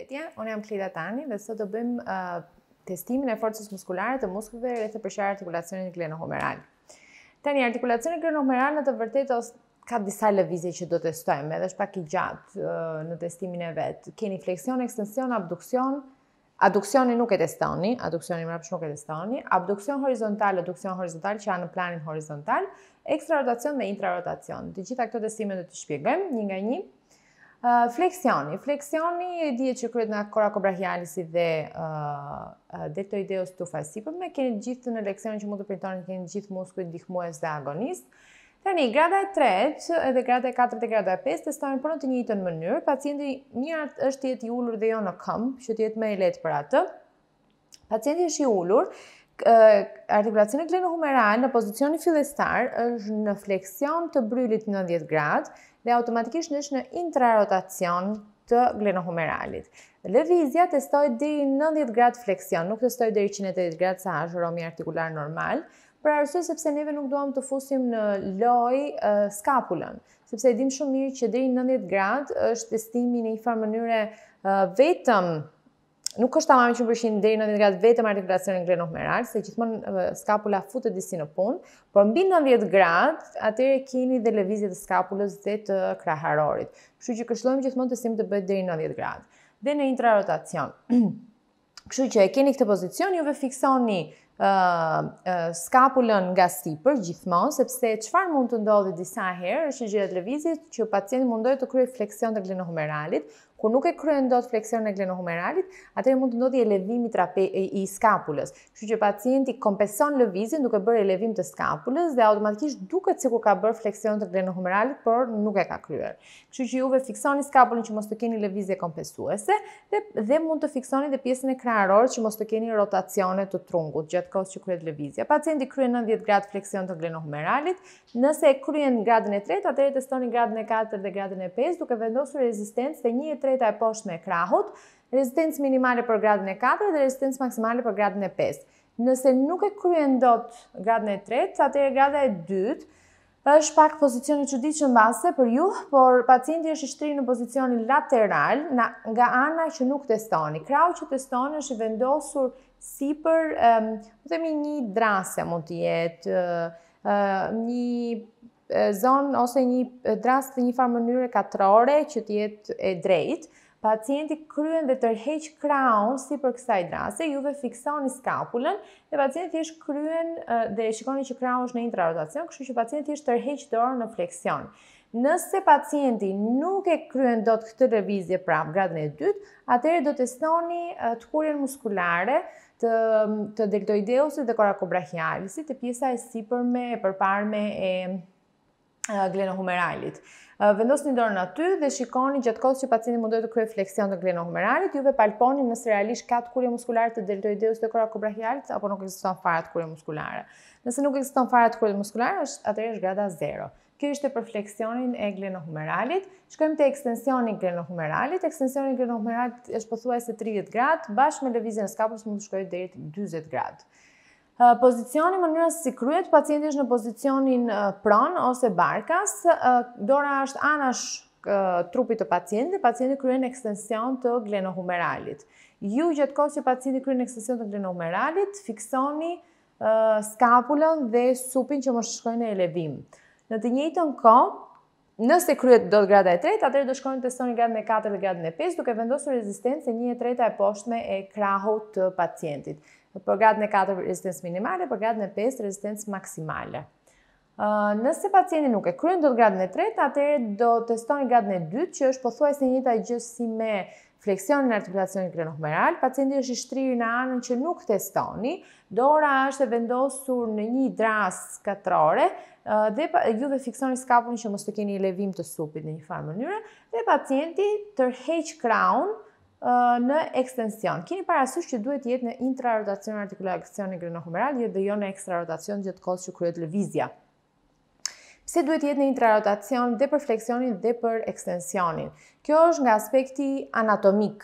Përshëndetje, unë jam Klida Tani dhe sot do bëjmë testimin e forcës muskulare të muskulëve rreth të përqarë artikulacionit glenohumeral. Tani, artikulacioni glenohumeral në të vërtetë ka disa lëvizje që do testojmë, edhe është pak i gjatë në testimin e vet. Keni fleksion, ekstension, abduksion. Aduksioni nuk e testoni, aduksioni mbrapsht nuk e testoni. Abduksion horizontal që janë në planin horizontal, ekstrarotacion dhe intrarotacion. Të gjitha këto testime do të shpjegojmë një nga një. Fleksioni e dihet që kryhet nga korakobrachialisi dhe deltoideus tufa e sipërme. Keni gjithë në leksionin që mund të printoni, keni gjithë muskujt ndihmues dhe agonist. Tani, grada e 3 edhe grada e 4 dhe grada e 5 testohen për në të njëjtën mënyrë. Pacienti mirë është të jetë i ulur dhe jo në këmbë, që të jetë më e lehtë për atë. Pacienti është i ulur, artikulacioni glenohumeral në pozicionin fillestar është në fleksion të brylit 90 gradë dhe automatikisht është në intrarotacion të glenohumeralit. Lëvizja testohet deri në 90 gradë fleksion, nuk testohet deri 180 gradë sa është romi artikular normal, për arsye sepse neve nuk duam të fusim në lojë skapulën, sepse e dim shumë mirë që deri në 90 gradë është testimi në një farë mënyre vetëm. Nuk është tamam 100% deri në 90 gradë vetëm artikulacionin glenohumeral, se gjithmonë skapula futet disi në punë, por mbi 90 gradë, atëherë keni dhe lëvizje të skapulës dhe të kraharorit. Kështu që këshillojmë gjithmonë testimi të bëhet deri në 90 gradë. Dhe në intrarotacion. Kështu që e keni këtë pozicion, juve fiksoni skapulën nga sipër gjithmonë, sepse çfarë mund të ndodhi disa herë është që gjatë lëvizjes që pacienti mundohet të kryejë fleksion të glenohumeralit. Kur nuk e kryen dot fleksionin e glenohumeralit, atëherë mund të ndodhë elevimi i skapulës. Kështu që pacienti kompenson lëvizjen duke bërë elevim të skapulës dhe automatikisht duket sikur ka bërë fleksion të glenohumeralit, por nuk e ka kryer. Kështu që juve fiksoni skapulën që mos të keni lëvizje kompensuese dhe mund të fiksoni dhe pjesën e kraharorit që mos të keni rotacione të trungut gjatë kohës që kryhet lëvizja. Pacienti kryen 90 gradë fleksion të glenohumeralit. Nëse e kryen gradën e 3, atëherë testoni gradën e 4 dhe gradën e 5 duke vendosur rezistencë te 1/3 e poshtme e krahut, rezistencë minimale për gradën e 4 dhe rezistencë maksimale për gradën e 5. Nëse nuk e kryen dot gradën e 3, atëherë grada e 2 është pak pozicioni i çuditshëm mbase për ju, por pacienti është i shtrirë në pozicionin lateral nga ana që nuk testoni. Krahu që testoni është i vendosur sipër, themi një drase mund të jetë, një zonë ose një dras të një farë mënyre katrore që të jetë e drejtë. Pacienti kryen dhe tërheq krahun sipër kësaj drase, juve fiksoni skapulën dhe pacienti thjesht kryen dhe shikoni që krahu është në intrarotacion, kështu që pacienti thjesht tërheq dorën në fleksion. Nëse pacienti nuk e kryen dot këtë lëvizje prap gradën e 2, atëherë do testoni tkurjen muskulare të deltoideusit dhe korakobrachialisit, të pjesa e sipërme e përparme e glenohumeralit. Vendosni dorën aty dhe shikoni gjatë kohës që pacienti mundohet të kryejë fleksion të glenohumeralit, juve palponi nëse realisht ka tkurje muskulare të deltoideusit dhe korakobrachialit apo nuk ekziston fare tkurje muskulare. Nëse nuk ekziston fare tkurje muskulare, atëherë është grada 0. Kjo ishte për fleksionin e glenohumeralit. Shkojmë te ekstensioni i glenohumeralit. Ekstensioni i glenohumeralit është pothuajse 30 gradë, bashkë me lëvizjen e skapulës mund të shkojë deri te 40 gradë. Pozicioni, mënyra se si kryhet, pacienti është në pozicionin pron ose barkas, dora është anash trupit të pacientit, pacienti kryen ekstension të glenohumeralit. Ju gjatë kohës që pacienti kryen ekstension të glenohumeralit, fiksoni skapulën dhe supin që mos shkojnë në elevim. Në të njëjtën kohë, nëse kryhet dot grada e 3, atëherë do shkoni testoni gradën e 4 dhe gradën e 5 duke vendosur rezistencë 1/3 e poshtme e krahut të pacientit. Për gradën e 4 rezistencë minimale, për gradën e 5 rezistencë maksimale. Nëse pacienti nuk e kryen dot gradën e 3, atëherë do testoni gradën e 2, që është pothuajse e njëjta gjë si me fleksionin e artikulacionit glenohumeral. Pacienti është i shtrirë në anën që nuk testoni, dora është e vendosur në një dras katrore dhe juve fiksoni skapulën që mos të keni levim të supit në një farë mënyre dhe pacienti tërheq krahun në ekstension. Keni parasysh që duhet jetë në intrarotacion artikulacioni glenohumeral dhe jo në ekstrarotacion gjatë kohës që kryhet lëvizja. Pse duhet jetë në intrarotacion dhe për fleksionin dhe për ekstensionin? Kjo është nga aspekti anatomik.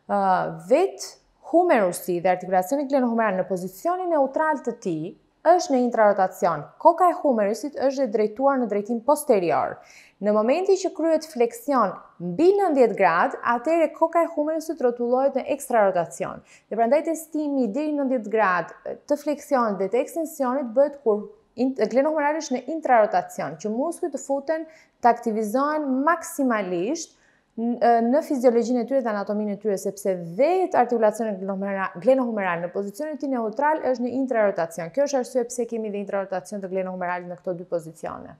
Vetë humerusi dhe artikulacioni glenohumeral në pozicionin neutral të tij është në intrarotacion. Koka e humerusit është drejtuar në drejtim posterior. Në momenti që kryhet fleksion mbi 90 gradë, atëherë koka e humerusut rrotullohet në ekstra rotacion. Dhe prandaj testimi deri në 90 gradë të fleksionit dhe të ekstensionit bëhet kur glenohumerali është në intrarotacion, që muskujt të futen të aktivizohen maksimalisht në fiziologjinë e tyre dhe anatominë e tyre, sepse vetë artikulacioni glenohumeral në pozicionin e tij neutral është në intrarotacion. Kjo është arsye pse kemi dhe intrarotacion të glenohumeralit në këto dy pozicione.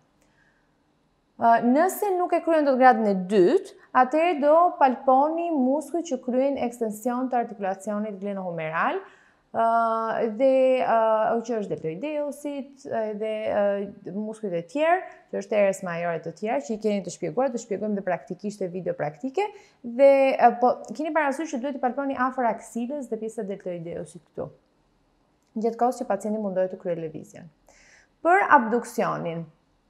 Nëse nuk e kryen dot gradën e dytë, atëherë do palponi muskujt që kryejnë ekstension të artikulacionit glenohumeral, dhe që është deltoideusit dhe muskujt e tjerë, që është teres majore të tjerë, që i keni të shpjeguar, të shpjegojmë dhe praktikisht e video praktike, dhe keni parasysh që duhet i palponi afër aksilës dhe pjesa deltoideusit këtu, gjatë kohës që pacienti mundohet të kryejë lëvizjen. Për abduksionin,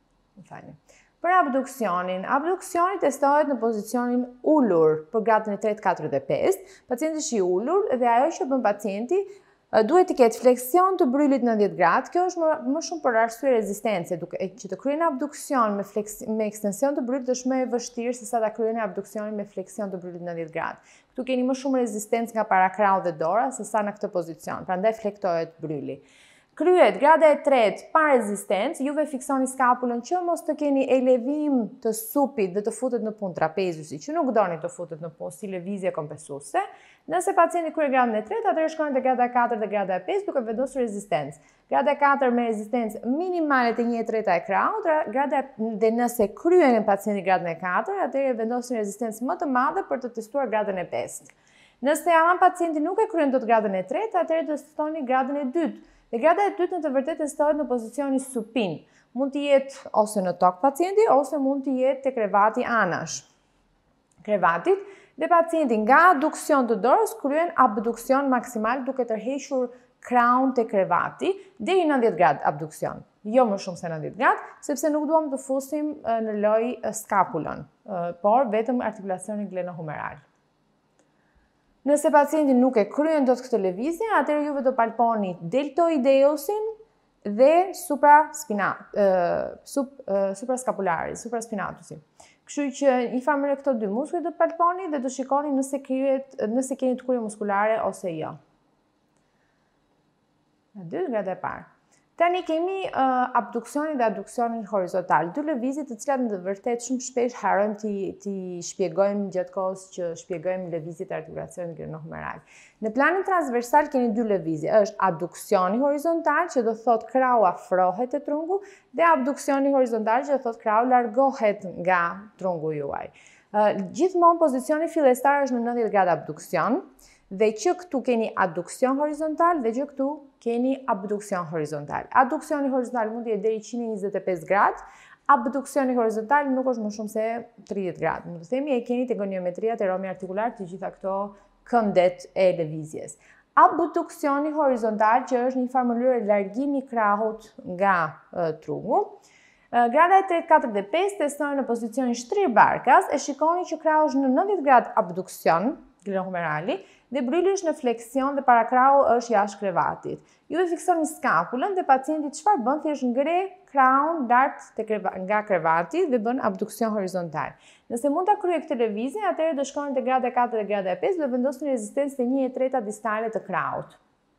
abduksioni testohet në pozicionin ulur për gradën e 3, 4 dhe 5. Pacienti është i ulur dhe ajo që bën pacienti duhet të ketë fleksion të brylit 90 gradë. Kjo është më shumë për arsye rezistence, që të kryen abduksion me ekstension të brylit është më e vështirë se sa ta kryeni abduksionin me fleksion të brylit 90 gradë. Këtu keni më shumë rezistencë nga parakrau dhe dora se sa në këtë pozicion, prandaj flektohet bryli. Kryet grada e 3 pa rezistencë, juve fiksoni skapulën që mos të keni elevim të supit dhe të futet në punë trapezusi, që nuk doni të futet në punë si lëvizje kompensuese. Nëse pacienti krye gradën e 3, atëherë shkojnë te grada e 4 dhe grada e 5 duke vendosur rezistencë. Grada e 4 me rezistencë minimale të 1/3 e kraut, dhe nëse kryen pacienti gradën e 4, atëherë vendosin rezistencë më të madhe për të testuar gradën e 5. Nëse pacienti nuk e kryen dot gradën e 3, atëherë do testoni gradën e 2. Dhe grada e dytë në të vërtetë testohet në pozicionin supin. Mund të jetë ose në tokë pacienti, ose mund të jetë te krevati anash. Krevatit dhe pacienti nga aduksion të dorës kryen abduksion maksimal duke tërhequr kraun te krevati deri në 90 gradë abduksion. Jo më shumë se 90 gradë, sepse nuk duam të fusim në lojë skapulën, por vetëm artikulacionin glenohumeral. Nëse pacienti nuk e kryen dot këtë lëvizje, atëherë juve do palponi deltoideusin dhe supraskapularin. Kështu që një farë këto dy muskuj do palponi dhe do shikoni nëse keni të kurje muskulare ose jo. Në 2 grada e parë. Tani kemi abduksionin dhe abduksionin horizontal, dy lëvizje të cilat në të vërtetë shumë shpesh harrojmë t'i shpjegojmë gjatë kohës që shpjegojmë lëvizjet e artikulacionit glenohumeral. Në planin transversal keni dy lëvizje, është abduksioni horizontal që do thotë krau afrohet te trungu dhe abduksioni horizontal që do thotë krau largohet nga trungu juaj. Gjithmonë pozicioni fillestar është në 90 gradë abduksion, dhe që këtu keni aduksion horizontal dhe që këtu keni abduksion horizontal. Aduksioni horizontal mund të jetë deri 125 gradë, abduksioni horizontal nuk është më shumë se 30 gradë. Mund të themi e keni tegoniometria teromi artikular të gjitha këto këndet e lëvizjes. Abduksioni horizontal që është një farë mënyrë largimi krahut nga trungu. Grada e 3, 4 dhe 5 testohen në pozicionin shtrir barkas e shikoni që krahu është në 90 gradë abduksion glenohumerali dhe bryli është në fleksion dhe parakrau është jashtë krevatit. Ju e fiksoni skapulën dhe pacienti çfarë bën? Thjesht ngre kraun lart nga krevati dhe bën abduksion horizontal. Nëse mund ta kryej këtë lëvizje, atëherë do shkoni te grada e 4 dhe grada e 5 dhe vendosin rezistencë te 1/3 distale të kraut.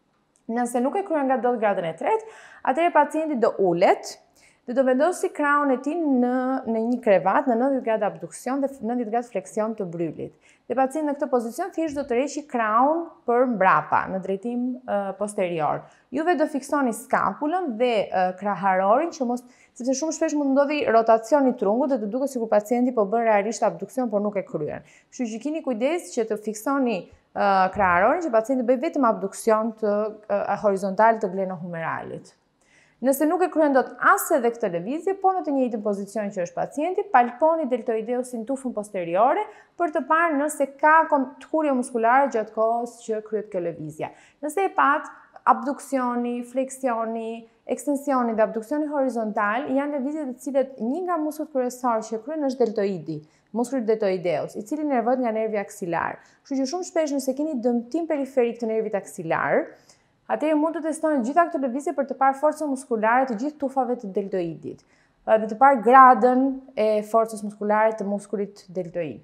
Nëse nuk e kryen nga dot gradën e 3, atëherë pacienti do ulet dhe do vendosi kraun e tij në një krevat në 90 gradë abduksion dhe 90 gradë fleksion të brylit. Dhe pacienti në këtë pozicion thjesht do tërheqi kraun për mbrapa në drejtim posterior. Juve do fiksoni skapulën dhe kraharorin sepse shumë shpesh mund ndodhi rotacion i trungut dhe të duket sikur pacienti po bën realisht abduksion por nuk e kryen. Kështu që keni kujdes që të fiksoni kraharorin që pacienti bëj vetëm abduksion horizontal të glenohumeralit. Nëse nuk e kryen dot as edhe këtë lëvizje, po në të njëjtin pozicion që është pacienti, palponi deltoideusin tufën posteriore për të parë nëse ka kurje muskulare gjatë kohës që kryet kjo lëvizje. Nëse e pat, abduksioni, fleksioni, ekstensioni dhe abduksioni horizontal janë lëvizje të cilat një nga muskujt kryesorë që kryen është deltoidi, muskulli deltoideus, i cili nervohet nga nervi aksilar. Kështu që shumë shpesh nëse keni dëmtim periferik të nervit aksilar, atëherë mund të testoni gjitha këto lëvizje për të parë forcën muskulare të gjithë tufave të deltoidit. dhe të parë gradën e forcës muskulare të muskulit deltoid.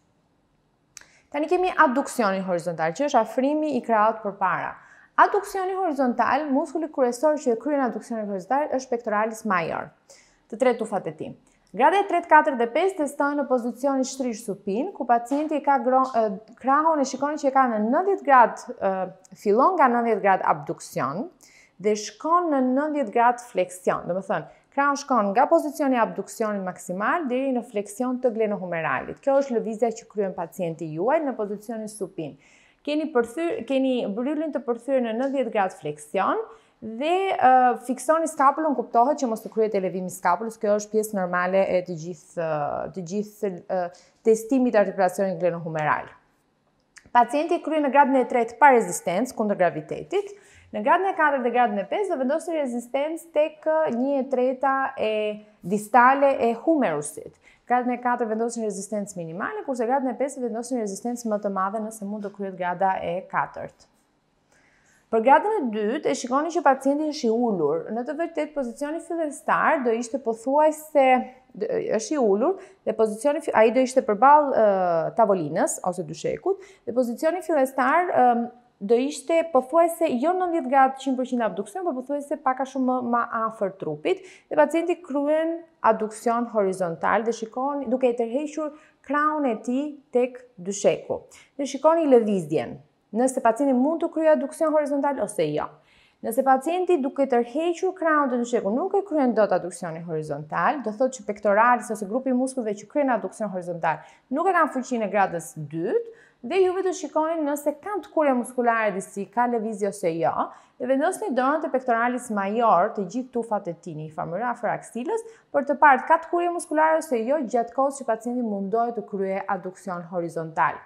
Tani kemi adduksionin horizontal, që është afrimi i krahut përpara. Adduksioni horizontal, muskuli kryesor që e kryen adduksionin horizontal është pectoralis major, të tre tufat e tij. Gradja 3, 4 dhe 5 testohen në pozicionin shtrish supin, ku pacienti ka krahun e shikoni që e ka në 90 gradë, fillon nga 90 gradë abduksion dhe shkon në 90 gradë fleksion. Do të thënë, krahu shkon nga pozicioni abduksionit maksimal deri në fleksion të glenohumeralit. Kjo është lëvizja që kryen pacienti juaj në pozicionin supin. Keni bryllin të përthyer në 90 gradë fleksion dhe fiksoni skapulën, kuptohet që mos të kryhet elevimi skapulës. Kjo është pjesë normale e të gjithë testimit të artikulacionit glenohumeral. Pacienti kryen në gradën e 3 pa rezistencë kundër gravitetit. Në gradën e 4 dhe gradën e 5 do vendosni rezistencë tek 1/3 e distale e humerusit. Gradën e 4 vendosni rezistencë minimale, kurse gradën e 5 vendosni rezistencë më të madhe nëse mund të kryhet grada e 4. Për gradën e 2 e shikoni që pacienti është i ulur. Në të vërtetë pozicioni fillestar do ishte pothuajse është i ulur dhe ai do ishte përballë tavolinës ose dyshekut dhe pozicioni fillestar do ishte pothuajse jo 90 gradë 100% abduksion, por pothuajse pak a shumë më afër trupit dhe pacienti kryen adduksion horizontal dhe shikoni duke e tërhequr krahun e tij tek dysheku. Dhe shikoni lëvizjen. Nëse pacienti mund të kryejë adduksion horizontal ose jo. Nëse pacienti duke tërhequr krahun të dyshekut nuk e kryen dot adduksionin horizontal, do thotë që pectoralis ose grupi i muskulëve që kryen adduksion horizontal nuk e kanë fuqinë e gradës 2 dhe juve do shikoni nëse kanë tkurje muskulare disi, ka lëvizje ose jo, dhe vendosni dorën te pectoralis major të gjithë tufat e tij në famëra afër aksilës për të parë ka tkurje muskulare ose jo gjatë kohës që pacienti mundohet të kryejë adduksion horizontal.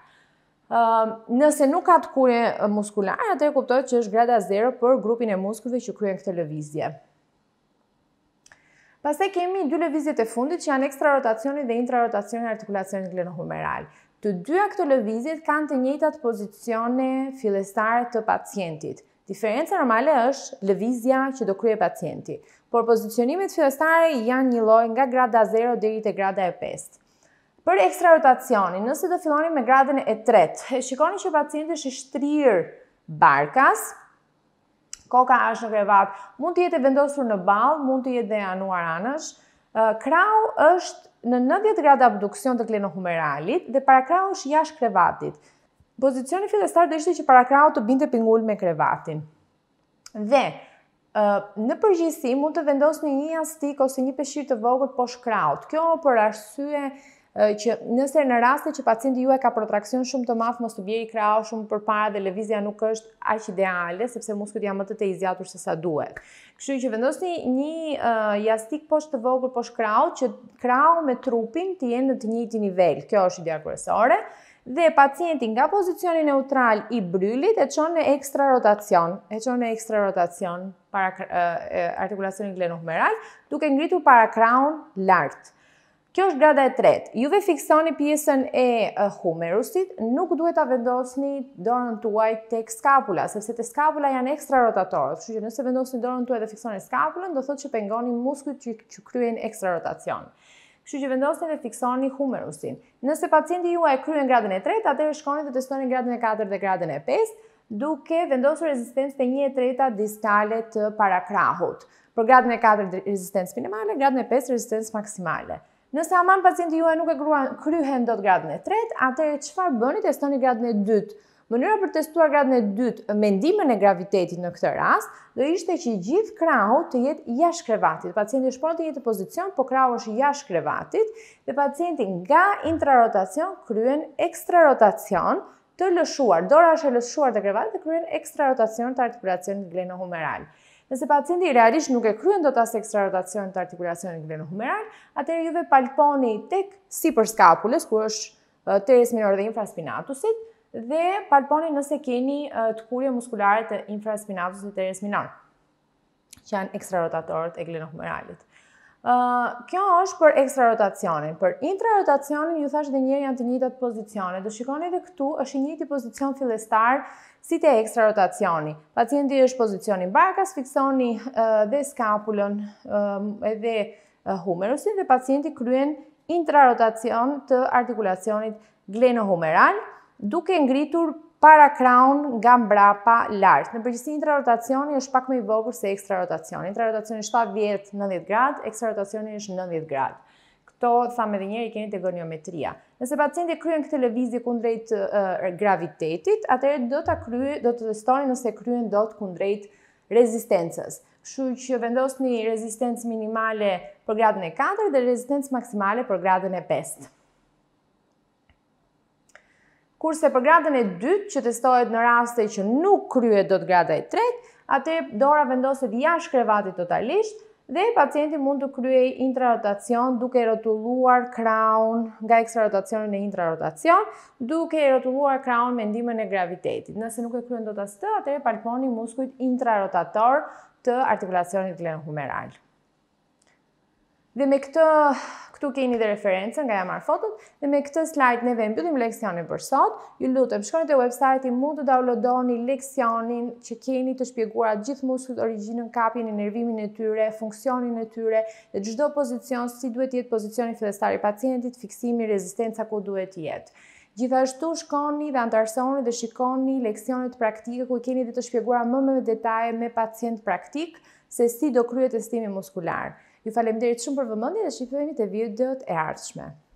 Nëse nuk ka tkurje muskulare, atëherë kuptohet që është grada 0 për grupin e muskulëve që kryen këtë lëvizje. Pastaj kemi dy lëvizjet e fundit që janë ekstrarotacioni dhe intrarotacioni e artikulacionit glenohumeral. Të dyja këto lëvizjet kanë të njëjtat pozicione fillestare të pacientit. Diferenca normale është lëvizja që do kryejë pacienti, por pozicionimet fillestare janë një lloj nga grada 0 deri te grada e 5. Për ekstrarotacionin, nëse do filloni me gradën e 3, shikoni që pacienti është i shtrirë barkas, koka është në krevat, mund të jetë vendosur në ballë, mund të jetë dhe anuar anash, krahu është në 90 gradë abduksion të glenohumeralit dhe parakrahu është jashtë krevatit. Pozicioni fillestar do ishte që parakrahu të binte pingul me krevatin. Dhe në përgjithësi mund të vendosni një jastik ose një peshqir të vogël poshtë krahut. Kjo për arsye që nëse në raste që pacienti juaj ka protraksion shumë të madh, mos të bjerë krahu shumë përpara dhe lëvizja nuk është aq ideale, sepse muskujt janë më të tezjatur se sa duhet. Kështu që vendosni një jastik poshtë të vogël poshtë krahut që krahu me trupin të jenë në të njëjtin nivel. Kjo është ideja kryesore. Dhe pacienti nga pozicioni neutral i bryllit e çon në ekstrarotacion para artikulacionin glenohumeral, duke ngritur parakrahun lart. Kjo është grada e 3. Juve fiksoni pjesën e humerusit, nuk duhet ta vendosni dorën tuaj tek skapula, sepse te skapula janë ekstrarotatorët. Kështu që nëse vendosni dorën tuaj dhe fiksoni skapulën, do thotë që pengoni muskujt që kryejnë ekstrarotacion. Kështu që vendosni dhe fiksoni humerusin. Nëse pacienti juaj kryen gradën e 3, atëherë shkoni të testoni gradën e 4 dhe gradën e 5, duke vendosur rezistencë të 1/3 distale të parakrahut. Për gradën e 4 rezistencë minimale, gradën e 5 rezistencë maksimale. Nëse aman pacienti juaj nuk e kryhen dot gradën e 3, atëherë çfarë bëni? Testoni gradën e 2. Mënyra për testuar gradën e 2 me ndihmën e gravitetit në këtë rast do ishte që gjithë krahu të jetë jashtë krevatit. Pacienti shpon të jetë në pozicion, por krahu është jashtë krevatit dhe pacienti nga intrarotacion kryen ekstrarotacion të lëshuar. Dora është e lëshuar te krevati dhe kryen ekstrarotacion të artikulacionit glenohumeral. Nëse pacienti realisht nuk e kryen dot as ekstrarotacion të artikulacionit glenohumeral, atëherë juve palponi tek sipër skapulës, ku është teres minor dhe infraspinatusit, dhe palponi nëse keni tkurje muskulare të infraspinatusit dhe teres minor, që janë ekstrarotatorët e glenohumeralit. Kjo është për ekstrarotacionin. Për intrarotacionin, ju thash edhe një herë janë të njëjtat pozicione. Do shikoni edhe këtu është i njëjti pozicion fillestar si te ekstrarotacioni. Pacienti është pozicioni barkas, fiksoni dhe skapulën edhe humerusin dhe pacienti kryen intrarotacion të artikulacionit glenohumeral, duke ngritur para kraun nga mbrapa lart. Në përgjithësi intrarotacioni është pak më i vogël se ekstrarotacioni. Intrarotacioni është 70-90 gradë, ekstrarotacioni është 90 gradë. Këto thamë edhe njëri keni te goniometria. Nëse pacienti kryen këtë lëvizje kundrejt gravitetit, atëherë do të testoni nëse kryen dot kundrejt rezistencës. Kështu që vendosni rezistencë minimale për gradën e 4 dhe rezistencë maksimale për gradën e 5. Kurse për gradën e 2, që testohet në raste që nuk kryet dot grada e 3, atëherë dora vendoset jashtë krevatit totalisht dhe pacienti mund të kryej intrarotacion duke rrotulluar kraun nga ekstrarotacioni në intrarotacion, duke rrotulluar kraun me ndihmën e gravitetit. Nëse nuk e kryen dot as të, atëherë palponi muskujt intrarotator të artikulacionit glenohumeral. Dhe me këtu keni dhe referencën nga ja marrë fotot, dhe me këtë slide neve mbyllim leksionin për sot. Ju lutem, shkoni te website-i, mund të downloadoni leksionin që keni të shpjeguara gjithë muskujt, origjinën, kapjen, nervimin e tyre, funksionin e tyre, dhe çdo pozicion, si duhet jetë pozicioni fillestar i pacientit, fiksimi, rezistenca ku duhet jetë. Gjithashtu shkoni dhe antarësoni dhe shikoni leksionet praktike ku keni dhe të shpjeguara më me detaje me pacient praktik se si do kryhet testimi muskular. Ju faleminderit shumë për vëmendjen dhe shihemi te videot e ardhshme.